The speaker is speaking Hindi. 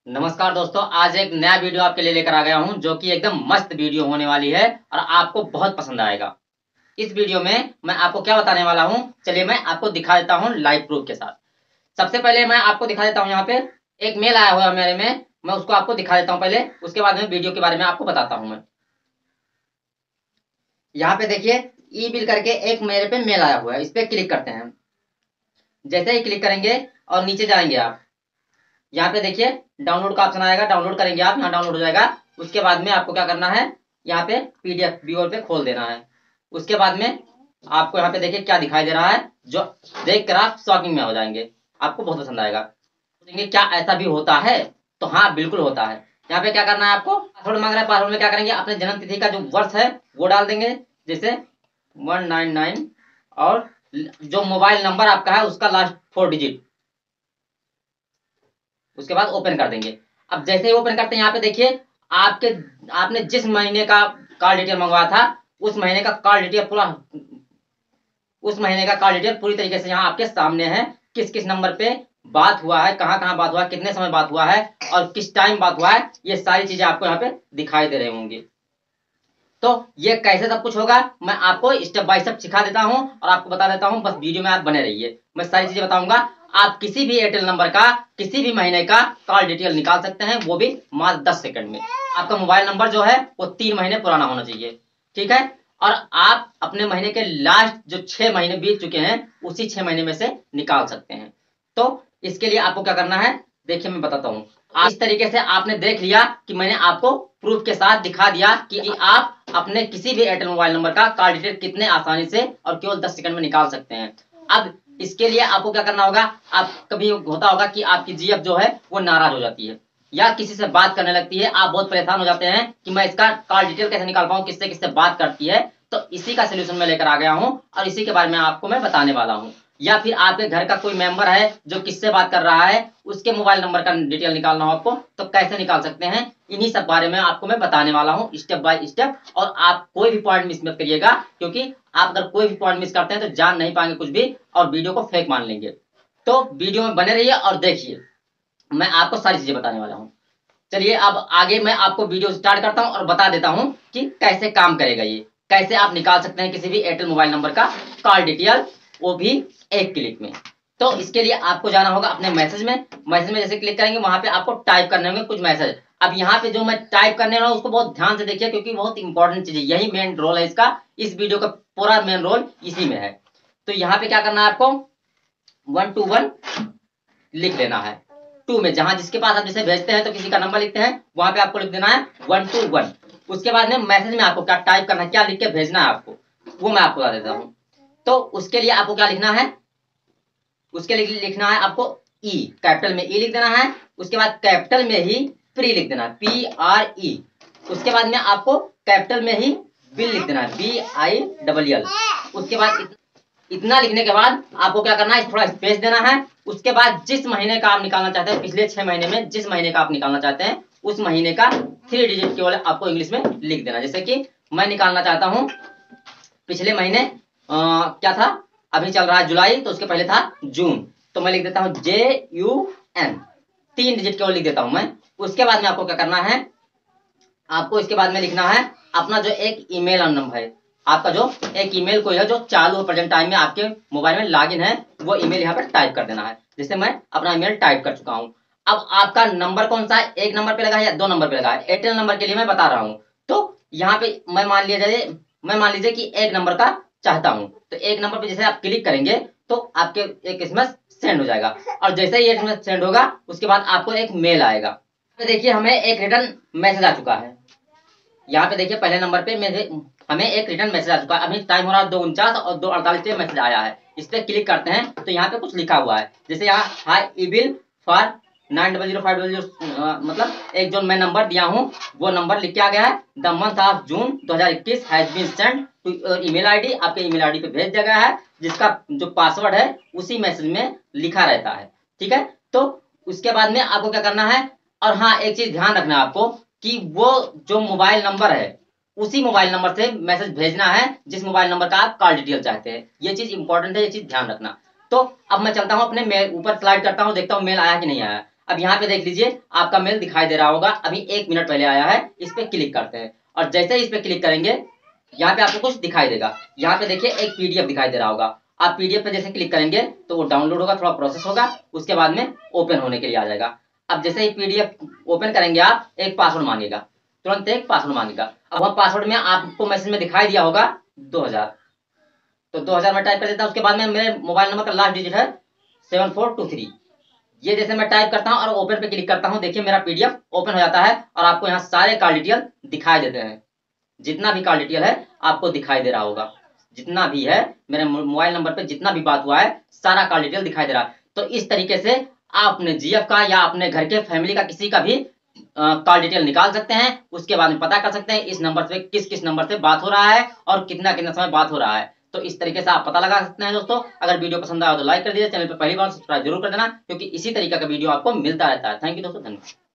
नमस्कार दोस्तों, आज एक नया वीडियो आपके लिए लेकर आ गया हूं जो कि एकदम मस्त वीडियो होने वाली है और आपको बहुत पसंद आएगा। इस वीडियो में मैं आपको क्या बताने वाला हूं, चलिए मैं आपको दिखा देता हूं लाइव प्रूफ के साथ। सबसे पहले मैं आपको दिखा देता हूं, यहाँ पे एक मेल आया हुआ है मेरे में, मैं उसको आपको दिखा देता हूं पहले, उसके बाद में वीडियो के बारे में आपको बताता हूं। मैं यहाँ पे देखिए ई बिल करके एक मेरे पे मेल आया हुआ है, इस पे क्लिक करते हैं। जैसे ही क्लिक करेंगे और नीचे जाएंगे आप, यहाँ पे देखिए डाउनलोड का ऑप्शन आएगा, डाउनलोड करेंगे आप, यहाँ डाउनलोड हो जाएगा। उसके बाद में आपको क्या करना है, यहाँ पे पीडीएफ व्यूअर पे खोल देना है। उसके बाद में आपको यहाँ पे देखिए क्या दिखाई दे रहा है, जो देख कर आप शॉकिंग में हो जाएंगे, आपको बहुत पसंद आएगा। सोचेंगे क्या ऐसा भी होता है, तो हाँ बिल्कुल होता है। यहाँ पे क्या करना है, आपको पासवर्ड मांग रहा है, पासवर्ड में क्या करेंगे, अपने जन्म तिथि का जो वर्ष है वो डाल देंगे, जैसे 199, और जो मोबाइल नंबर आपका है उसका लास्ट 4 डिजिट। उसके बाद ओपन कर देंगे। अब जैसे ही ओपन करते हैं, यहाँ पे देखिए आपके आपने जिस महीने का कॉल डिटेल मंगवाया था, उस महीने का कॉल डिटेल पूरा, उस महीने का कॉल डिटेल पूरी तरीके से यहाँ आपके सामने है। किस किस नंबर पे बात हुआ है, कहाँ कहाँ बात हुआ है, कितने समय बात हुआ है और किस टाइम बात हुआ है, ये सारी चीजें आपको यहाँ पे दिखाई दे रही होंगी। तो ये कैसे सब कुछ होगा, मैं आपको स्टेप बाय स्टेप सिखा देता हूं और आपको बता देता हूं, बस वीडियो में आप बने रहिए। मैं सारी चीजें बताऊंगा। आप किसी भी एयरटेल नंबर का किसी भी महीने का कॉल डिटेल निकाल सकते हैं, वो भी मात्र 10 सेकंड में। आपका मोबाइल नंबर जो है वो 3 महीने पुराना होना चाहिए, ठीक है। और आप अपने महीने के लास्ट जो 6 महीने बीत चुके हैं, उसी 6 महीने में से निकाल सकते हैं। तो इसके लिए आपको क्या करना है, देखिए मैं बताता हूँ। इस तरीके से आपने देख लिया कि मैंने आपको प्रूफ के साथ दिखा दिया कि आप अपने किसी भी एयरटेल मोबाइल नंबर का कॉल डिटेल कितने आसानी से और केवल 10 सेकंड में निकाल सकते हैं। अब इसके लिए आपको क्या करना होगा, आप कभी होता होगा कि आपकी जीएफ जो है वो नाराज हो जाती है या किसी से बात करने लगती है, आप बहुत परेशान हो जाते हैं कि मैं इसका कॉल डिटेल कैसे निकाल पाऊं, किससे किससे बात करती है। तो इसी का सोल्यूशन मैं लेकर आ गया हूं और इसी के बारे में आपको मैं बताने वाला हूं। या फिर आपके घर का कोई मेंबर है जो किससे बात कर रहा है, उसके मोबाइल नंबर का डिटेल निकालना हो आपको, तो कैसे निकाल सकते हैं, इन्हीं सब बारे में आपको मैं बताने वाला हूं स्टेप बाय स्टेप। और आप कोई भी पॉइंट मिस मत करिएगा, क्योंकि आप अगर कोई भी पॉइंट मिस करते हैं तो जान नहीं पाएंगे कुछ भी और वीडियो को फेक मान लेंगे। तो वीडियो में बने रहिए और देखिए, मैं आपको सारी चीजें बताने वाला हूँ। चलिए अब आगे मैं आपको वीडियो स्टार्ट करता हूँ और बता देता हूँ कि कैसे काम करेगा ये, कैसे आप निकाल सकते हैं किसी भी एयरटेल मोबाइल नंबर का कॉल डिटेल, वो भी एक क्लिक में। तो इसके लिए आपको जाना होगा अपने मैसेज में। मैसेज में जैसे क्लिक करेंगे, वहां पे आपको टाइप करने होंगे कुछ मैसेज। अब यहाँ पे जो मैं टाइप करने वाला हूँ उसको बहुत ध्यान से देखिए, क्योंकि बहुत इंपॉर्टेंट चीज है, यही मेन रोल है इसका। इस वीडियो का पूरा मेन रोल इसी में है। तो यहाँ पे क्या करना है, आपको 121 लिख लेना है। 2 में जहां जिसके पास आप जिसे भेजते हैं तो किसी का नंबर लिखते हैं, वहां पे आपको लिख देना है 121। उसके बाद में मैसेज में आपको क्या टाइप करना है, क्या लिख के भेजना है आपको, वो मैं आपको बता देता हूँ। तो उसके लिए आपको क्या लिखना है, उसके लिए लिखना है आपको ई, कैपिटल में ई लिख देना है। उसके बाद कैपिटल में ही प्री लिख देना है, PRE। उसके बाद में आपको कैपिटल में ही बिल लिख देना है, BILL। उसके बाद इतना लिखने के बाद आपको क्या करना है, थोड़ा स्पेस देना है। उसके बाद जिस महीने का आप निकालना चाहते हैं, पिछले 6 महीने में जिस महीने का आप निकालना चाहते हैं, उस महीने का 3 डिजिट केवल आपको इंग्लिश में लिख देना। जैसे कि मैं निकालना चाहता हूं पिछले महीने क्या था, अभी चल रहा है जुलाई, तो उसके पहले था जून, तो मैं लिख देता हूं JUN, 3 डिजिट केवल लिख देता हूं मैं। उसके बाद में आपको क्या करना है, आपको इसके बाद में लिखना है अपना जो एक ईमेल नंबर है, आपका जो एक ईमेल कोई है जो चालू है प्रेजेंट टाइम में, आपके मोबाइल में लॉगिन है, वो ईमेल यहाँ पर टाइप कर देना है। जैसे मैं अपना ईमेल टाइप कर चुका हूँ। अब आपका नंबर कौन सा है, 1 नंबर पे लगा है या 2 नंबर पे लगा है, एयरटेल नंबर के लिए मैं बता रहा हूँ। तो यहाँ पे मैं मान लीजिए कि 1 नंबर का चाहता हूँ, तो 1 नंबर पे जैसे आप क्लिक करेंगे तो आपके एक एसएमएस सेंड हो जाएगा। और जैसे ही एसएमएस सेंड होगा, उसके बाद आपको एक मेल आएगा। तो देखिए हमें एक रिटर्न मैसेज आ चुका है। यहाँ पे देखिए पहले नंबर पे मेरे हमें एक रिटर्न मैसेज आ चुका है। अभी टाइम हो रहा है 2:49 और 2:48 पे मैसेज आया है। इस पे क्लिक करते हैं तो यहाँ पे कुछ लिखा हुआ है, जैसे यहाँ हाई ई बिल फॉर 900500, मतलब एक जो मैं नंबर दिया हूँ वो नंबर लिख के आ गया है। The month of June 2021 has been send to your email ID, आपके ईमेल आईडी पे भेज दिया गया है, जिसका जो पासवर्ड है उसी मैसेज में लिखा रहता है, ठीक है। तो उसके बाद में आपको क्या करना है, और हाँ एक चीज ध्यान रखना है आपको कि वो जो मोबाइल नंबर है उसी मोबाइल नंबर से मैसेज भेजना है जिस मोबाइल नंबर का आप कॉल डिटेल चाहते हैं। ये चीज इंपॉर्टेंट है, ये चीज ध्यान रखना। तो अब मैं चलता हूं अपने मेल ऊपर, स्लाइड करता हूं, देखता हूं मेल आया कि नहीं आया। अब यहाँ पे देख लीजिए आपका मेल दिखाई दे रहा होगा, अभी 1 मिनट पहले आया है। इस पे क्लिक करते हैं और जैसे ही इस पे क्लिक करेंगे यहाँ पे आपको कुछ दिखाई देगा। यहाँ पे देखिए एक पीडीएफ दिखाई दे रहा होगा। आप पीडीएफ पे जैसे क्लिक करेंगे तो वो डाउनलोड होगा, थोड़ा प्रोसेस होगा, उसके बाद में ओपन होने के लिए आ जाएगा। अब जैसे ही पीडीएफ ओपन करेंगे आप, एक पासवर्ड मांगेगा, तुरंत एक पासवर्ड मांगेगा। अब वह पासवर्ड में आपको मैसेज में दिखाई दिया होगा 2000, तो 2000 में टाइप कर देता हूं। उसके बाद में मेरे मोबाइल नंबर का लास्ट डिजिट है 7423। ये जैसे मैं टाइप करता हूं और ओपन पे क्लिक करता हूं, देखिए मेरा पीडीएफ ओपन हो जाता है और आपको यहाँ सारे कॉल डिटेल दिखाई देते हैं। जितना भी कॉल डिटेल है आपको दिखाई दे रहा होगा, जितना भी है मेरे मोबाइल नंबर पे जितना भी बात हुआ है सारा कॉल डिटेल दिखाई दे रहा है। तो इस तरीके से आप अपने जीएफ का या अपने घर के फैमिली का किसी का भी कॉल डिटेल निकाल सकते हैं। उसके बाद में पता कर सकते हैं इस नंबर से किस किस नंबर से बात हो रहा है और कितना कितना समय बात हो रहा है। तो इस तरीके से आप पता लगा सकते हैं दोस्तों। अगर वीडियो पसंद आया तो लाइक कर दीजिए, चैनल पर पहली बार सब्सक्राइब जरूर कर देना, क्योंकि इसी तरीके का वीडियो आपको मिलता रहता है। थैंक यू दोस्तों, धन्यवाद।